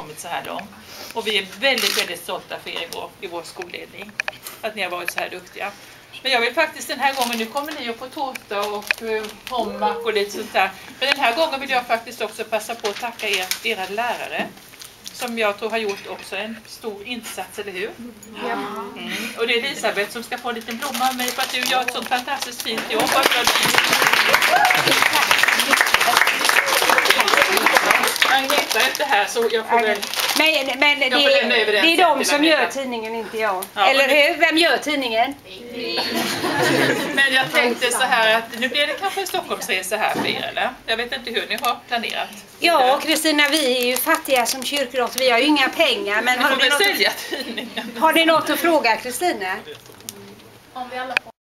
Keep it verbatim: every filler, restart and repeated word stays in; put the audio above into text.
kommit så här långt. Och vi är väldigt, väldigt stolta för er i vår, i vår skolledning. Att ni har varit så här duktiga. Men jag vill faktiskt den här gången, nu kommer ni att få tårta och uh, pommack och lite sånt där. Men den här gången vill jag faktiskt också passa på att tacka er, era lärare. Som jag tror har gjort också en stor insats, eller hur? Ja. Mm. Och det är Elisabeth som ska få en liten blomma av mig för att du gör ett sånt fantastiskt fint jobb. Agneta är inte här så jag får väl... Men, men det, det är de som gör tidningen, inte jag. Ja, eller hur? Vem gör tidningen? Men jag tänkte så här att nu blir det kanske en Stockholmsresa här för er, eller? Jag vet inte hur ni har planerat. Ja, Kristina, vi är ju fattiga som kyrkoråd. Vi har ju inga pengar. Men har, har, ni något sälja att, har ni något att fråga, Kristina? Om vi alla får